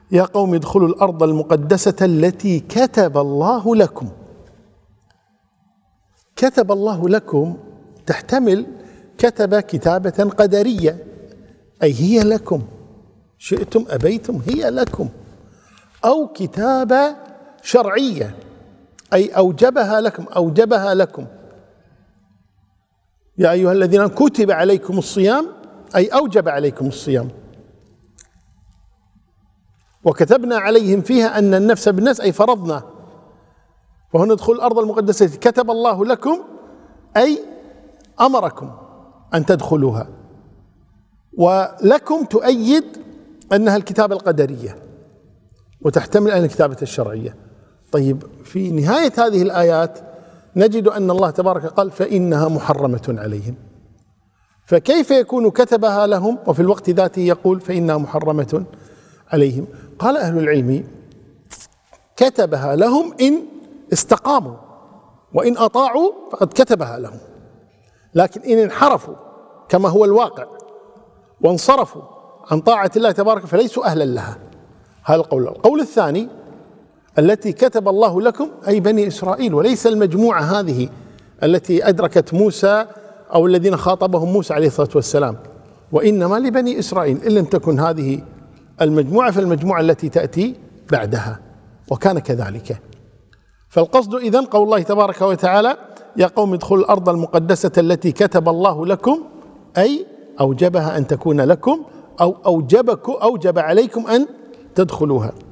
يا قوم ادخلوا الأرض المقدسة التي كتب الله لكم. كتب الله لكم تحتمل كتب كتابة قدرية، أي هي لكم، شئتم أبيتم هي لكم، أو كتابة شرعية أي أوجبها لكم، أوجبها لكم. يا أيها الذين كتب عليكم الصيام أي أوجب عليكم الصيام. وكتبنا عليهم فيها أن النفس بالنفس أي فرضنا. وهنا ادخلوا الأرض المقدسة كتب الله لكم أي أمركم أن تدخلوها، ولكم تؤيد أنها الكتابة القدرية وتحتمل أن الكتابة الشرعية. طيب في نهاية هذه الآيات نجد أن الله تبارك قال فإنها محرمة عليهم. فكيف يكون كتبها لهم وفي الوقت ذاته يقول فإنها محرمة عليهم؟ قال أهل العلم كتبها لهم إن استقاموا، وإن أطاعوا فقد كتبها لهم، لكن إن انحرفوا كما هو الواقع وانصرفوا عن طاعة الله تبارك فليسوا أهلا لها. هذا القول. القول الثاني التي كتب الله لكم أي بني إسرائيل، وليس المجموعة هذه التي أدركت موسى أو الذين خاطبهم موسى عليه الصلاة والسلام، وإنما لبني إسرائيل. إن لم تكن هذه المجموعة فالمجموعة التي تأتي بعدها، وكان كذلك. فالقصد إذن قول الله تبارك وتعالى يا قوم ادخلوا الأرض المقدسة التي كتب الله لكم أي أوجبها أن تكون لكم، أو أوجب عليكم أن تدخلوها.